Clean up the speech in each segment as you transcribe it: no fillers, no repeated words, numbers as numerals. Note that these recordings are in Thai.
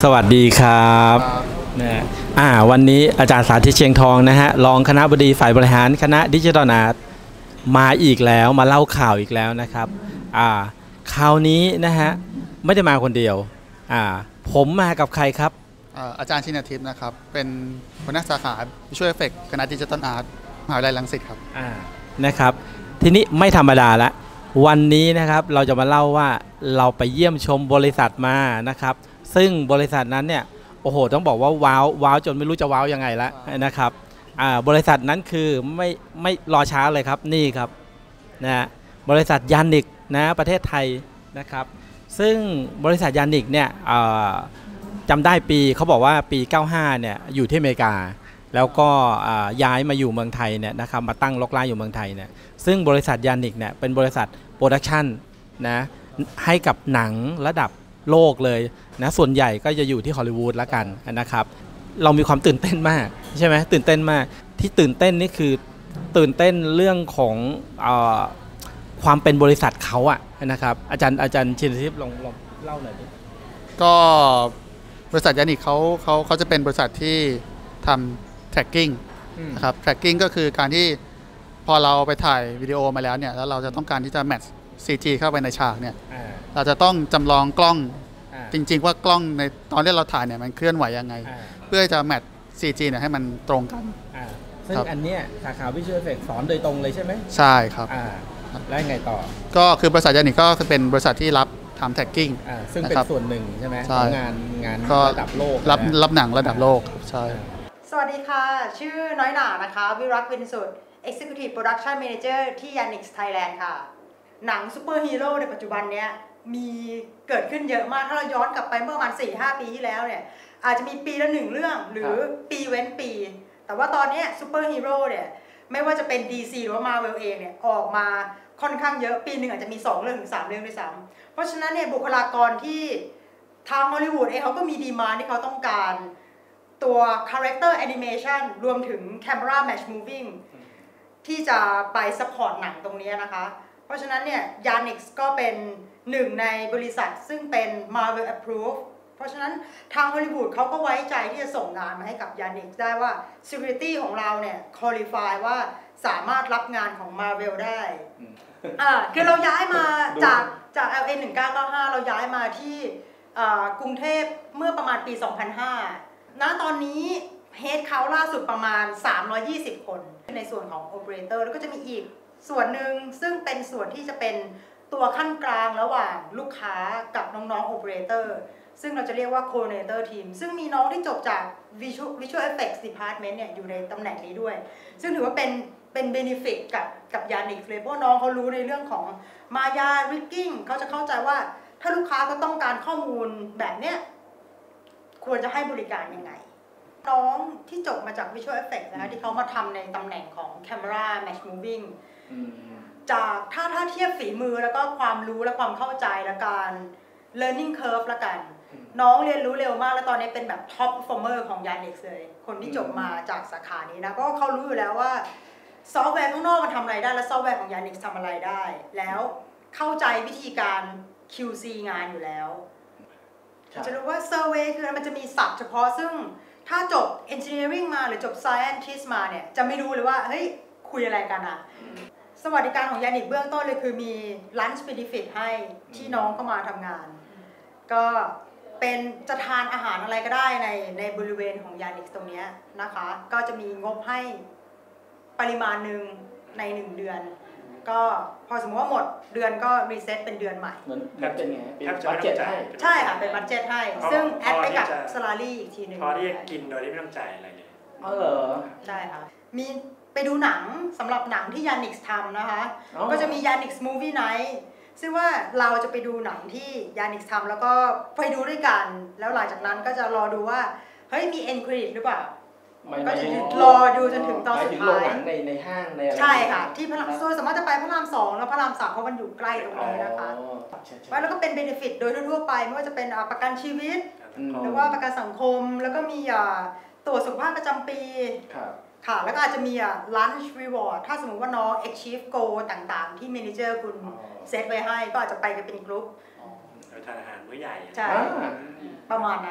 สวัสดีครับนะวันนี้อาจารย์สาธิตเชียงทองนะฮะรองคณบดีฝ่ายบริหารคณะดิจิทัลอาร์ตมาอีกแล้วมาเล่าข่าวอีกแล้วนะครับคราวนี้นะฮะไม่ได้มาคนเดียวผมมากับใครครับอาจารย์ชินทิพย์นะครับเป็นหัวหน้าสาขาวิชวลเอฟเฟกต์คณะดิจิทัลอาร์ตมหาวิทยาลัยรังสิตครับนะครับทีนี้ไม่ธรรมดาละวันนี้นะครับเราจะมาเล่าว่าเราไปเยี่ยมชมบริษัทมานะครับซึ่งบริษัทนั้นเนี่ยโอ้โหต้องบอกว่าว้าวจนไม่รู้จะว้าวยังไงแล้วนะครับบริษัทนั้นคือไม่รอช้าเลยครับนี่ครับนะบริษัทยานิกนะประเทศไทยนะครับซึ่งบริษัทยานิกเนี่ยจำได้ปีเขาบอกว่าปี95เนี่ยอยู่ที่อเมริกาแล้วก็ย้ายมาอยู่เมืองไทยเนี่ยนะครับมาตั้งรกรากอยู่เมืองไทยเนี่ยซึ่งบริษัทยานิกเนี่ยเป็นบริษัทโปรดักชันนะให้กับหนังระดับโลกเลยนะส่วนใหญ่ก็จะอยู่ที่ฮอลลีวูดละกันนะครับเรามีความตื่นเต้นมากใช่ไหมตื่นเต้นมากที่ตื่นเต้นนี่คือตื่นเต้นเรื่องของความเป็นบริษัทเขาอะนะครับอาจารย์ชินทิพย์ลองเล่าหน่อยดิก็บริษัทยานิกเขาจะเป็นบริษัทที่ทำ tracking นะครับ tracking ก็คือการที่พอเราไปถ่ายวิดีโอมาแล้วเนี่ยแล้วเราจะต้องการที่จะ match CG เข้าไปในฉากเนี่ยเราจะต้องจำลองกล้องจริงๆว่ากล้องในตอนที่เราถ่ายเนี่ยมันเคลื่อนไหวยังไงเพื่อจะ match CG เนี่ยให้มันตรงกันซึ่งอันเนี้ยสาขาวิชวลเอฟเฟกต์สอนโดยตรงเลยใช่ไหมใช่ครับแล้วไงต่อก็คือบริษัทยานิกก็เป็นบริษัทที่รับทำ tagging ซึ่งเป็นส่วนหนึ่งใช่ไหมของงานระดับโลกรับหนังระดับโลกใช่สวัสดีค่ะชื่อน้อยหนานะคะวิรักวินสุด Executive Production Manager ที่ Yanix Thailand ค่ะหนังซูเปอร์ฮีโร่ในปัจจุบันเนี้ยมีเกิดขึ้นเยอะมากถ้าเราย้อนกลับไปเมื่อประมาณ 4-5 ปีที่แล้วเนี่ยอาจจะมีปีละ1เรื่องหรือปีเว้นปีแต่ว่าตอนนี้ซูเปอร์ฮีโร่เนี่ยไม่ว่าจะเป็น DC หรือว่า Marvel เองเนี่ยออกมาค่อนข้างเยอะปีหนึ่งอาจจะมี2เรื่องถึง3เรื่องด้วยซ้ำเพราะฉะนั้นเนี่ยบุคลากรที่ทางฮอลลีวูดเองเขาก็มีดีมานด์ที่เขาต้องการตัว Character Animation รวมถึง Camera Match Moving ที่จะไป support หนังตรงนี้นะคะเพราะฉะนั้นเนี่ย Yanix ก็เป็นหนึ่งในบริษัทซึ่งเป็น Marvel Approved เพราะฉะนั้นทางฮอลลีวูดเขาก็ไว้ใจที่จะส่งงานมาให้กับ Yanix ได้ว่า Security ของเราเนี่ย qualify ว่าสามารถรับงานของ Marvel ได้คือเราย้ายมาจาก LA 1995เราย้ายมาที่กรุงเทพเมื่อประมาณปี 2005 ณ ตอนนี้ Head Count ล่าสุดประมาณ320 คนในส่วนของ Operator แล้วก็จะมีอีกส่วนหนึ่งซึ่งเป็นส่วนที่จะเป็นตัวขั้นกลางระหว่างลูกค้ากับน้องๆ Operator ซึ่งเราจะเรียกว่า Coordinator Team ซึ่งมีน้องที่จบจาก Visual Effects Department เนี่ยอยู่ในตำแหน่งนี้ด้วยซึ่งถือว่าเป็น benefit กับ Yanix เลยเพราะน้องเขารู้ในเรื่องของมายา rigging เขาจะเข้าใจว่าถ้าลูกค้าก็ต้องการข้อมูลแบบเนี้ยควรจะให้บริการยังไงน้องที่จบมาจาก Visual Effects นะคะที่เขามาทำในตำแหน่งของ Camera Match Moving จากถ้าเทียบฝีมือแล้วก็ความรู้และความเข้าใจและการ learning curve ละกันน้องเรียนรู้เร็วมากและตอนนี้เป็นแบบ top performer ของ Yanix เลยคนที่จบมาจากสาขานี้นะก็เขารู้อยู่แล้วว่าซอฟต์แวร์ข้างนอกมันทำอะไรได้และซอฟต์แวร์ของ Yanix ทำอะไรได้แล้วเข้าใจวิธีการ QC งานอยู่แล้วจะรู้ว่า survey คือมันจะมีศัพท์เฉพาะซึ่งถ้าจบ engineering มาหรือจบ scientist มาเนี่ยจะไม่รู้เลยว่าเฮ้ยคุยอะไรกันอะสวัสดิการของ Yanix เบื้องต้นเลยคือมี lunch benefit ให้ที่น้องเข้ามาทำงานก็เป็นจะทานอาหารอะไรก็ได้ในบริเวณของ Yanix ตรงนี้นะคะก็จะมีงบให้ปริมาณหนึ่งใน1เดือนก็พอสมมติว่าหมดเดือนก็รีเซ็ตเป็นเดือนใหม่เหมือนเป็นไงเป็นบัดเจ็ตให้ใช่ค่ะเป็นบัดเจ็ตให้ซึ่งแอดไปกับซาลารี่อีกทีนึงพอที่จะกินโดยที่ไม่ต้องจ่ายอะไรเลยเหรอใช่ค่ะมีไปดูหนังสำหรับหนังที่ Yanix ทำนะคะก็จะมี Yanix Movie Night ซึ่งว่าเราจะไปดูหนังที่ Yanix ทำแล้วก็ไปดูด้วยกันแล้วหลังจากนั้นก็จะรอดูว่าเฮ้ยมี end credit หรือเปล่าก็จะรอดูจนถึงตอนสุดท้ายในห้างในอะไรใช่ค่ะที่พระรามสามารถจะไปพระราม2แล้วพระราม3เพราะมันอยู่ใกล้ตรงนี้นะคะแล้วก็เป็น benefit โดยทั่วไปไม่ว่าจะเป็นประกันชีวิตหรือว่าประกันสังคมแล้วก็มีตรวจสุขภาพประจำปีค่ะแล้วก็อาจจะมีlunch reward ถ้าสมมติว่าน้อง achieve goal ต่างๆที่ manager คุณเซตไว้ให้ก็อาจจะไปกันเป็นกลุ่มทานอาหารมื้อใหญ่ใช่ประมาณนั้น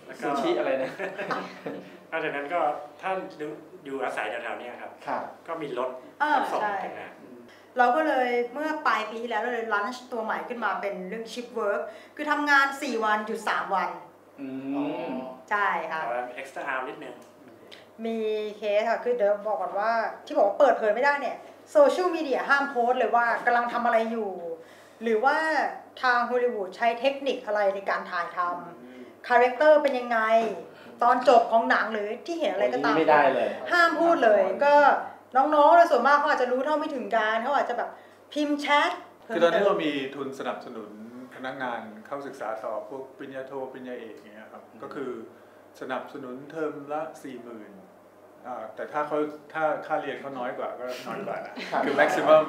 แล้วก็ซูชิอะไรนะนอกจากนั้นก็ถ้าอยู่อาศัยแถวๆนี้ครับครับก็มีรถ ส่งใช่ต่างหากเราก็เลยเมื่อปลายปีที่แล้วเราเลยลันช์ตัวใหม่ขึ้นมาเป็นเรื่องชิปเวิร์กคือทำงาน4 วันหยุด3 วันใช่ค่ะแต่ว่า extra hour นิดนึงมีเคสค่ะคือเดี๋ยวบอกก่อนว่าที่บอกว่าเปิดเผยไม่ได้เนี่ยโซเชียลมีเดียห้ามโพสต์เลยว่ากำลังทำอะไรอยู่ หรือว่าทางฮอลลีวูดใช้เทคนิคอะไรในการถ่ายทำคาแรคเตอร์เป็นยังไง ตอนจบของหนังหรือที่เห็นอะไรก็ตามไม่ได้เลยห้ามพูดเลยก็น้องๆโดยส่วนมากเขาอาจจะรู้เท่าไม่ถึงการเขาอาจจะแบบพิมพ์แชทคือตอนนี้เรามีทุนสนับสนุนพนักงานเข้าศึกษาต่อพวกปริญญาโทปริญญาเอกอย่างเงี้ยครับก็คือสนับสนุนเทอมละ 40,000แต่ถ้าค่าเรียนเขาน้อยกว่าก็น้อยกว่านะคือ maximum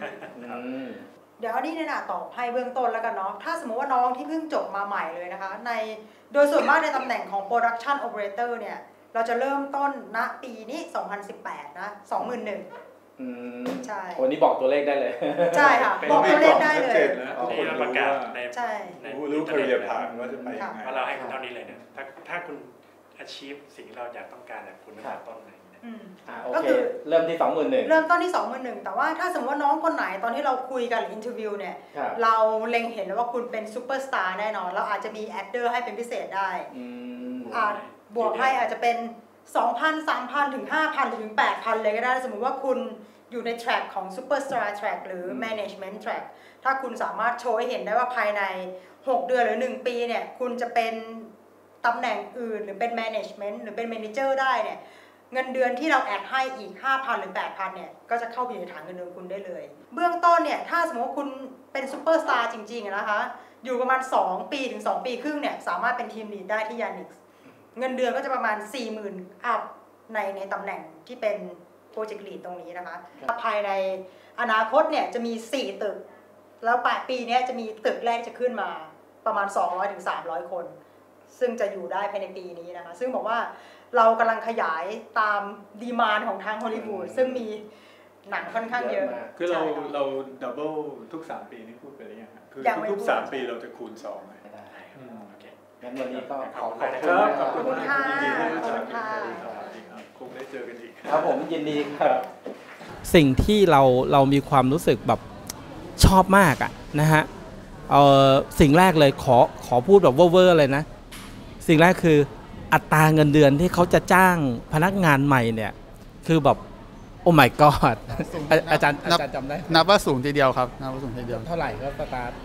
4,000 เดี๋ยวอันนี้เนี่ยตอบให้เบื้องต้นแล้วกันเนาะถ้าสมมติว่าน้องที่เพิ่งจบมาใหม่เลยนะคะโดยส่วนมากในตำแหน่งของ Production Operator เนี่ยเราจะเริ่มต้นณปีนี้ 2018 นะ 21,000ใช่วันนี้บอกตัวเลขได้เลยใช่ค่ะบอกตัวเลขได้เลยนี่เราประกาศในใช่รู้ career path ว่าจะไปยังไงว่าเราให้คุณเท่านี้เลยเนี่ยถ้าคุณ achieve สิ่งที่เราอยากต้องการเนี่ยคุณต้องต้นไหนโอเคเริ่มที่ 21,000 เริ่มต้นที่ 21,000แต่ว่าถ้าสมมติว่าน้องคนไหนตอนที่เราคุยกันหรืออินเทอร์วิวเนี่ยเราเล็งเห็นแล้วว่าคุณเป็นซูเปอร์สตาร์แน่นอนเราอาจจะมีแอดเดอร์ให้เป็นพิเศษได้บวกให้อาจจะเป็น 2,000 3,000 ถึง 5,000 ถึง 8,000 เลยก็ได้สมมุติว่าคุณอยู่ในแทร็กของซูเปอร์สตาร์แทร็กหรือแมネจเมนต์แทร็กถ้าคุณสามารถโชว์ให้เห็นได้ว่าภายใน6 เดือนหรือ1 ปีเนี่ยคุณจะเป็นตำแหน่งอื่นหรือเป็นแมネจเมนต์หรือเป็นเมเนเจอร์ได้เนี่ยเงินเดือนที่เราแอดให้อีก 5,000 หรือ 8,000 เนี่ยก็จะเข้าไปในฐานเงินเดือนคุณได้เลยเบื้องต้นเนี่ยถ้าสมมติว่าคุณเป็นซูเปอร์สตาร์จริงๆนะคะอยู่ประมาณ2 ปีถึง 2 ปีครึ่งเนี่ยสามารถเป็นทีมลีดได้ที่ยานิกส์เงินเดือนก็จะประมาณ 40,000 อัพในตำแหน่งที่เป็นโปรเจกต์ลีดตรงนี้นะคะภายในอนาคตเนี่ยจะมี4 ตึกแล้ว8 ปีนี้จะมีตึกแรกจะขึ้นมาประมาณ 200 ถึง 300 คนซึ่งจะอยู่ได้ภายในปีนี้นะคะซึ่งบอกว่าเรากำลังขยายตามดีมานด์ของทางฮอลลีวูดซึ่งมีหนังค่อนข้างเยอะคือเราดับเบิลทุก3 ปีนี่พูดไปหรือยังคือทุก3 ปีเราจะคูณ2เลยงั้นวันนี้ก็ขอบคุณค่ะยินดีที่รู้จักกันคงได้เจอกันอีกครับผมยินดีครับสิ่งที่เรามีความรู้สึกแบบชอบมากอะนะฮะสิ่งแรกเลยขอพูดแบบเวอร์เลยนะสิ่งแรกคืออัตราเงินเดือนที่เขาจะจ้างพนักงานใหม่เนี่ยคือแบบโอ้ my god อาจารย์จำได้นับว่าสูงทีเดียวครับนับว่าสูงทีเดียวเท่าไหร่ก็สตาร์ท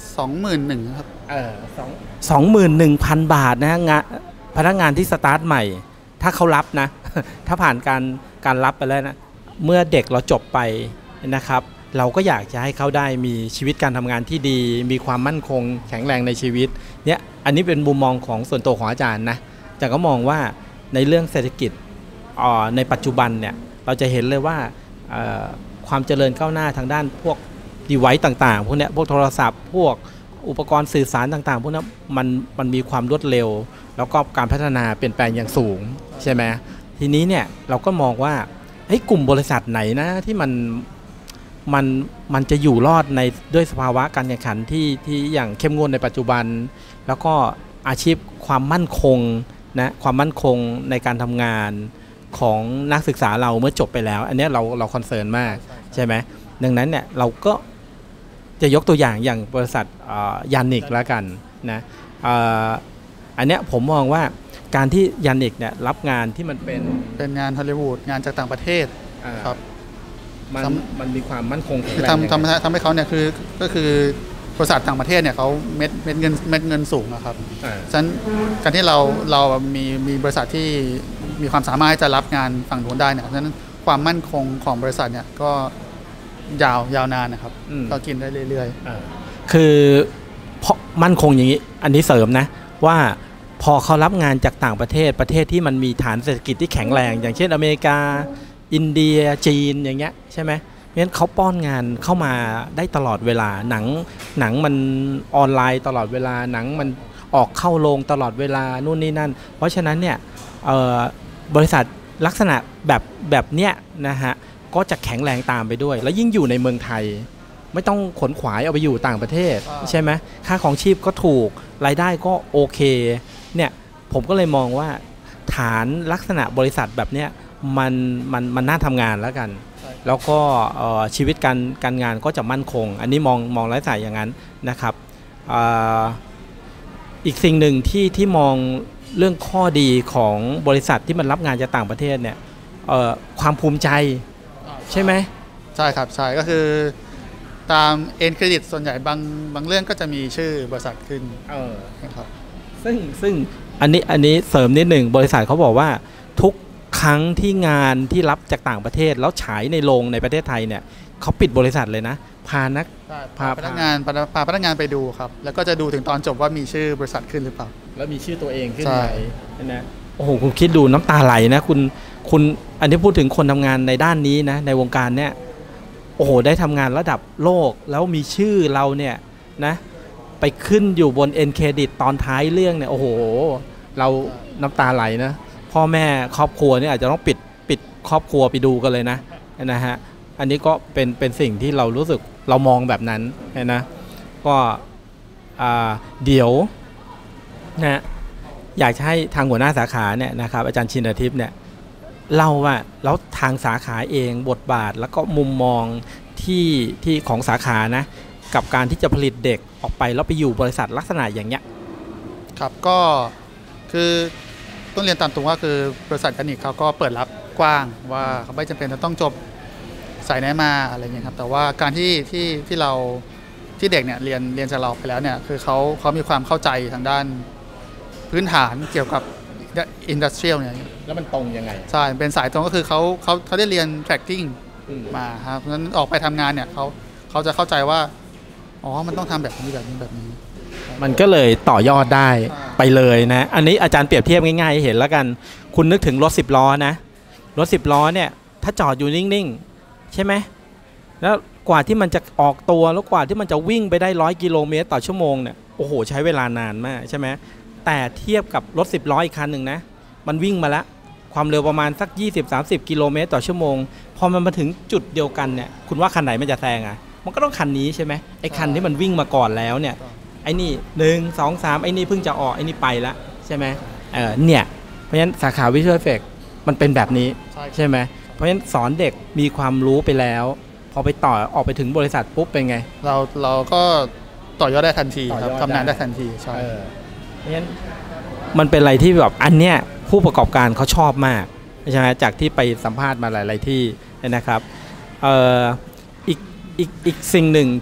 21,000ครับ 21,000 บาทนะงานพนักงานที่สตาร์ทใหม่ถ้าเขารับนะ ถ้าผ่านการรับไปแล้วนะเมื่อเด็กเราจบไปนะครับเราก็อยากจะให้เขาได้มีชีวิตการทำงานที่ดีมีความมั่นคงแข็งแรงในชีวิตเนี่ยอันนี้เป็นมุมมองของส่วนตัวของอาจารย์นะแต่ก็มองว่าในเรื่องเศรษฐกิจในปัจจุบันเนี่ยเราจะเห็นเลยว่าความเจริญก้าวหน้าทางด้านพวกdevice ต่างๆพวกนี้พวกโทรศัพท์พวกอุปกรณ์สื่อสารต่างๆพวกนี้มันมีความรวดเร็วแล้วก็การพัฒนาเปลี่ยนแปลงอย่างสูงใช่ไหมทีนี้เนี่ยเราก็มองว่ากลุ่มบริษัทไหนนะที่มันจะอยู่รอดในด้วยสภาวะการแข่งขันที่อย่างเข้มงวดในปัจจุบันแล้วก็อาชีพความมั่นคงนะความมั่นคงในการทำงานของนักศึกษาเราเมื่อจบไปแล้วอันนี้เราคอนเซิร์นมากใช่ไหมดังนั้นเนี่ยเราก็จะยกตัวอย่างบริษัทยานิกแล้วกันนะอันเนี้ยผมมองว่าการที่ยานิกเนี่ยรับงานที่มันเป็นงานฮอลลีวูดงานจากต่างประเทศครับมันมีความมั่นคงทำให้เขาเนี่ยก็คือบริษัทต่างประเทศเนี่ยเขาเม็ดเงินสูงนะครับฉะนั้นการที่เรามีบริษัทที่มีความสามารถจะรับงานฝั่งนู้นได้เนี่ยฉะนั้นความมั่นคงของบริษัทเนี่ยก็ยาวนานนะครับก็กินได้เรื่อยๆคือเพราะมั่นคงอย่างนี้อันนี้เสริมนะว่าพอเขารับงานจากต่างประเทศที่มันมีฐานเศรษฐกิจที่แข็งแรงอย่างเช่นอเมริกาอินเดียจีนอย่างเงี้ยใช่ไหมเพราะฉะนั้นเขาป้อนงานเข้ามาได้ตลอดเวลาหนังมันออนไลน์ตลอดเวลาหนังมันออกเข้าโรงตลอดเวลานู่นนี่นั่นเพราะฉะนั้นเนี่ยบริษัทลักษณะแบบเนี้ยนะฮะก็จะแข็งแรงตามไปด้วยแล้วยิ่งอยู่ในเมืองไทยไม่ต้องขนขวายเอาไปอยู่ต่างประเทศใช่ไหมค่าของชีพก็ถูกรายได้ก็โอเคเนี่ยผมก็เลยมองว่าฐานลักษณะบริษัทแบบเนี้ยมันน่าทำงานแล้วกันแล้วก็ชีวิตการงานก็จะมั่นคงอันนี้มองไร้สายอย่างนั้นนะครับอีกสิ่งหนึ่งที่มองเรื่องข้อดีของบริษัทที่มันรับงานจากต่างประเทศเนี่ยความภูมิใจใช่ไหมใช่ครับใช่ก็คือตามเอ็นเครดิตส่วนใหญ่บางเรื่องก็จะมีชื่อบริษัทขึ้นนะครับซึ่งอันนี้เสริมนิดหนึ่งบริษัทเขาบอกว่าทุกครั้งที่งานที่รับจากต่างประเทศแล้วฉายในโรงในประเทศไทยเนี่ยเขาปิดบริษัทเลยนะพาพนักงานไปดูครับแล้วก็จะดูถึงตอนจบว่ามีชื่อบริษัทขึ้นหรือเปล่าแล้วมีชื่อตัวเองขึ้นไหมนะโอ้โหคุณคิดดูน้ำตาไหลนะคุณอันนี้พูดถึงคนทำงานในด้านนี้นะในวงการเนี่ยโอ้โหได้ทำงานระดับโลกแล้วมีชื่อเราเนี่ยนะไปขึ้นอยู่บนเอ็นเครดิตตอนท้ายเรื่องเนี่ยโอ้โหเราน้ำตาไหลนะพ่อแม่ครอบครัวเนี่ยอาจจะต้องปิดครอบครัวไปดูกันเลยนะฮะอันนี้ก็เป็นสิ่งที่เรารู้สึกเรามองแบบนั้นนะก็เดี๋ยวนะอยากให้ทางหัวหน้าสาขาเนี่ยนะครับอาจารย์ชินทิพย์เนี่ยเล่าว่าแล้วทางสาขาเองบทบาทแล้วก็มุมมองที่ของสาขานะกับการที่จะผลิตเด็กออกไปแล้วไปอยู่บริษัทลักษณะอย่างเงี้ยครับก็คือต้องเรียนตามตรงว่าคือบริษัทยานิกเขาก็เปิดรับกว้างว่าเขาไม่จำเป็นจะต้องจบสายไหนมาอะไรเงี้ยครับแต่ว่าการที่เราที่เด็กเนี่ยเรียนจากเราไปแล้วเนี่ยคือเขามีความเข้าใจทางด้านพื้นฐานเกี่ยวกับอินดัสเทรียลเนี่ยแล้วมันตรงยังไงใช่เป็นสายตรงก็คือเขาได้เรียน tracking มาครับเพราะฉะนั้นออกไปทำงานเนี่ยเขาจะเข้าใจว่าอ๋อมันต้องทำแบบนี้มันก็เลยต่อยอดได้ไปเลยนะอันนี้อาจารย์เปรียบเทียบง่ายๆเห็นแล้วกันคุณนึกถึงรถ10 ล้อนะรถ10 ล้อเนี่ยถ้าจอดอยู่นิ่งๆใช่ไหมแล้วกว่าที่มันจะออกตัวแล้วกว่าที่มันจะวิ่งไปได้100 กิโลเมตรต่อชั่วโมงเนี่ยโอ้โหใช้เวลานานมากใช่ไหมแต่เทียบกับรถ10 ล้ออีกคันหนึ่งนะมันวิ่งมาแล้วความเร็วประมาณสัก20-30 กิโลเมตรต่อชั่วโมงพอมันมาถึงจุดเดียวกันเนี่ยคุณว่าคันไหนมันจะแซงอ่ะมันก็ต้องคันนี้ใช่ไหมไอ้คันที่มันวิ่งมาก่อนแล้วเนี่ยไอ้นี่1 2 3ไอ้นี่เพิ่งจะออกไอ้นี่ไปละใช่ไหมเนี่ยเพราะฉะนั้นสาขาวิชวลเอฟเฟกต์มันเป็นแบบนี้ใช่ไหมเพราะฉะนั้นสอนเด็กมีความรู้ไปแล้วพอไปต่อออกไปถึงบริษัทปุ๊บเป็นไงเราก็ต่อยอดได้ทันทีครับทำงานได้ทันทีใช่เพราะฉะนั้นมันเป็นอะไรที่แบบอันเนี้ยผู้ประกอบการเขาชอบมากใช่ไหมจากที่ไปสัมภาษณ์มาหลายๆที่นะครับอีกสิ่งหนึ่ง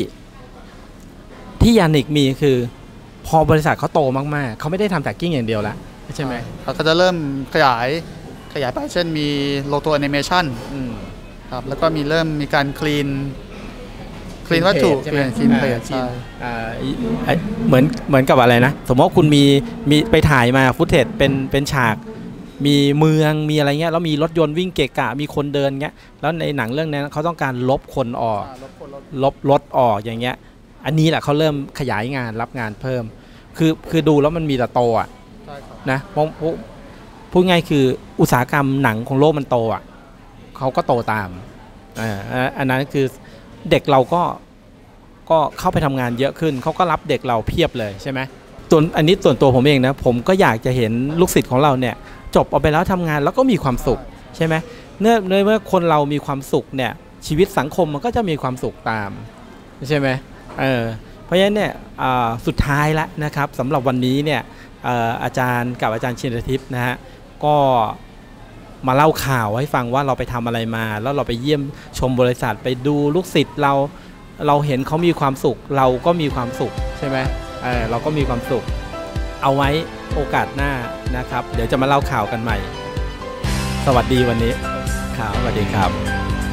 ที่ยานิกมีคือพอบริษัทเขาโตมากๆเขาไม่ได้ทำแท็กกิ้งอย่างเดียวแล้วใช่ไหมเขาจะเริ่มขยายไปเช่นมีโลโก้แอนิเมชันครับแล้วก็เริ่มมีการคลีนวัตถุคลีนเพจเหมือนกับอะไรนะสมมติว่าคุณมีไปถ่ายมาฟุตเทจเป็นฉากมีเมืองมีอะไรเงี้ยแล้วมีรถยนต์วิ่งเกะกะมีคนเดินเงี้ยแล้วในหนังเรื่องนั้นเขาต้องการลบคนออกลบรถออกอย่างเงี้ยอันนี้แหละเขาเริ่มขยายงานรับงานเพิ่มคือดูแล้วมันมีแต่โตอ่ะนะพูดง่ายคืออุตสาหกรรมหนังของโลกมันโตอ่ะเขาก็โตตามอันนั้นคือเด็กเราก็เข้าไปทำงานเยอะขึ้นเขาก็รับเด็กเราเพียบเลยใช่ไหมอันนี้ส่วนตัวผมเองนะผมก็อยากจะเห็นลูกศิษย์ของเราเนี่ยจบออกไปแล้วทำงานแล้วก็มีความสุขใช่ไหมเมื่อคนเรามีความสุขเนี่ยชีวิตสังคมมันก็จะมีความสุขตามใช่ไหมเพราะฉะนั้นเนี่ยสุดท้ายแล้วนะครับสำหรับวันนี้เนี่ยอาจารย์กับอาจารย์ชินทิพย์นะฮะก็มาเล่าข่าวให้ฟังว่าเราไปทำอะไรมาแล้วเราไปเยี่ยมชมบริษัทไปดูลูกศิษย์เราเห็นเขามีความสุขเราก็มีความสุขใช่ไหมเราก็มีความสุขเอาไว้โอกาสหน้านะครับเดี๋ยวจะมาเล่าข่าวกันใหม่สวัสดีวันนี้ครับสวัสดีครับ